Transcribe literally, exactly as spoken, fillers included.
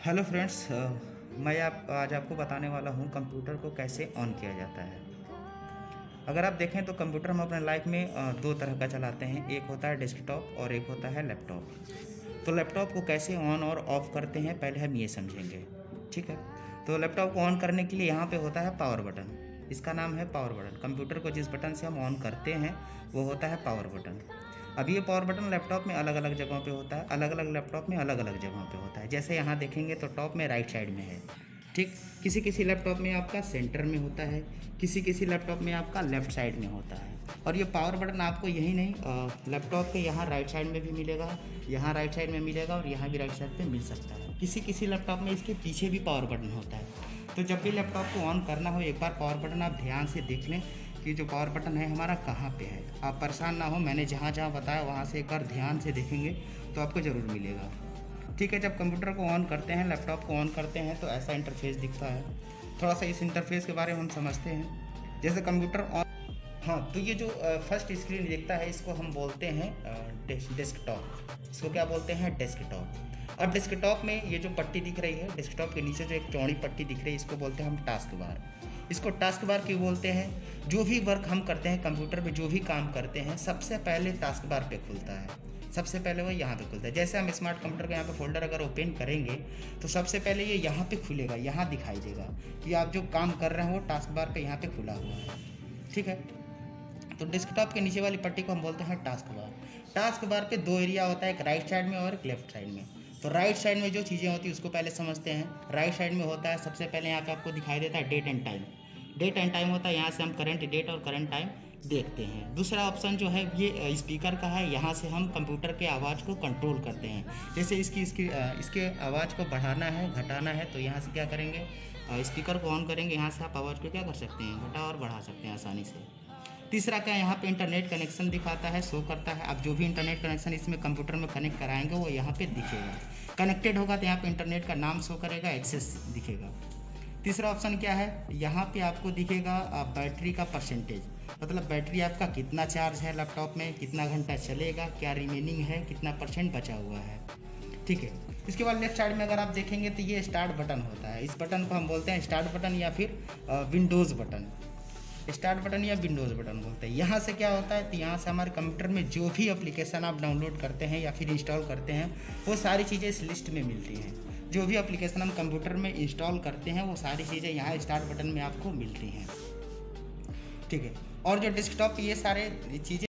Hello friends, मैं आप आज आपको बताने वाला हूँ कंप्यूटर को कैसे ऑन किया जाता है। अगर आप देखें तो कंप्यूटर हम अपने लाइफ में अ, दो तरह का चलाते हैं, एक होता है डेस्कटॉप और एक होता है लैपटॉप। तो लैपटॉप को कैसे ऑन और ऑफ़ करते हैं पहले हम ये समझेंगे, ठीक है। तो लैपटॉप को ऑन करने के लिए यहाँ पे होता है पावर बटन, इसका नाम है पावर बटन। कंप्यूटर को जिस बटन से हम ऑन करते हैं वो होता है पावर बटन। अब ये पावर बटन लैपटॉप में अलग अलग जगहों पे होता है, अलग अलग लैपटॉप में अलग अलग जगहों पे होता है। जैसे यहाँ देखेंगे तो टॉप में राइट साइड में है, ठीक। किसी किसी लैपटॉप में आपका सेंटर में होता है, किसी किसी लैपटॉप में आपका लेफ़्ट साइड में होता है। और ये पावर बटन आपको यही नहीं, लैपटॉप के यहाँ राइट साइड में भी मिलेगा, यहाँ राइट साइड में मिलेगा और यहाँ भी राइट साइड पे मिल सकता है। किसी किसी लैपटॉप में इसके पीछे भी पावर बटन होता है। तो जब भी लैपटॉप को ऑन करना हो, एक बार पावर बटन आप ध्यान से देख लें कि जो पावर बटन है हमारा कहाँ पे है। आप परेशान ना हो, मैंने जहाँ जहाँ बताया वहाँ से एक बार ध्यान से देखेंगे तो आपको ज़रूर मिलेगा, ठीक है। जब कंप्यूटर को ऑन करते हैं, लैपटॉप को ऑन करते हैं तो ऐसा इंटरफेस दिखता है। थोड़ा सा इस इंटरफेस के बारे में हम समझते हैं। जैसे कंप्यूटर ऑन, हाँ, तो ये जो फर्स्ट स्क्रीन दिखता है इसको हम बोलते हैं डेस्कटॉप। इसको क्या बोलते हैं? डेस्कटॉप। अब डेस्कटॉप में ये जो पट्टी दिख रही है, डेस्कटॉप के नीचे जो एक चौड़ी पट्टी दिख रही है, इसको बोलते हैं हम टास्क बार। इसको टास्क बार क्यों बोलते हैं? जो भी वर्क हम करते हैं कंप्यूटर पे, जो भी काम करते हैं, सबसे पहले टास्क बार पे खुलता है। सबसे पहले वो यहाँ पे खुलता है। जैसे हम स्मार्ट कंप्यूटर का यहाँ पे फोल्डर अगर ओपन करेंगे तो सबसे पहले ये यहाँ पे खुलेगा, यहाँ दिखाई देगा कि आप जो काम कर रहे हैं वो टास्क बार पे यहाँ पे खुला हुआ है, ठीक है। तो डेस्कटॉप के नीचे वाली पट्टी को हम बोलते हैं टास्क बार। टास्क बार पे दो एरिया होता है, एक राइट साइड में और एक लेफ्ट साइड में। तो राइट साइड में जो चीज़ें होती है उसको पहले समझते हैं। राइट साइड में होता है, सबसे पहले यहाँ पे आपको दिखाई देता है date and time. Date and time होता है, यहाँ से हम करंट डेट और करंट टाइम देखते हैं। दूसरा ऑप्शन जो है ये स्पीकर का है, यहाँ से हम कंप्यूटर के आवाज़ को कंट्रोल करते हैं। जैसे इसकी इसकी इसके आवाज़ को बढ़ाना है, घटाना है, तो यहाँ से क्या करेंगे, स्पीकर को ऑन करेंगे, यहाँ से आप आवाज़ को क्या कर सकते हैं, घटा और बढ़ा सकते हैं आसानी से। तीसरा क्या, यहाँ पे इंटरनेट कनेक्शन दिखाता है, शो करता है। आप जो भी इंटरनेट कनेक्शन इसमें कंप्यूटर में कनेक्ट कराएंगे वो यहाँ पे दिखेगा। कनेक्टेड होगा तो यहाँ पे इंटरनेट का नाम शो करेगा, एक्सेस दिखेगा। तीसरा ऑप्शन क्या है, यहाँ पे आपको दिखेगा बैटरी का परसेंटेज, मतलब बैटरी आपका कितना चार्ज है लैपटॉप में, कितना घंटा चलेगा, क्या रिमेनिंग है, कितना परसेंट बचा हुआ है, ठीक है। इसके बाद लेफ्ट साइड में अगर आप देखेंगे तो ये स्टार्ट बटन होता है। इस बटन को हम बोलते हैं स्टार्ट बटन या फिर विंडोज़ बटन। स्टार्ट बटन या विंडोज़ बटन बोलते हैं। यहाँ से क्या होता है, तो यहाँ से हमारे कंप्यूटर में जो भी एप्लीकेशन आप डाउनलोड करते हैं या फिर इंस्टॉल करते हैं वो सारी चीज़ें इस लिस्ट में मिलती हैं। जो भी एप्लीकेशन हम कंप्यूटर में इंस्टॉल करते हैं वो सारी चीज़ें यहाँ स्टार्ट बटन में आपको मिलती हैं, ठीक है। और जो डेस्कटॉप ये सारे चीज़ें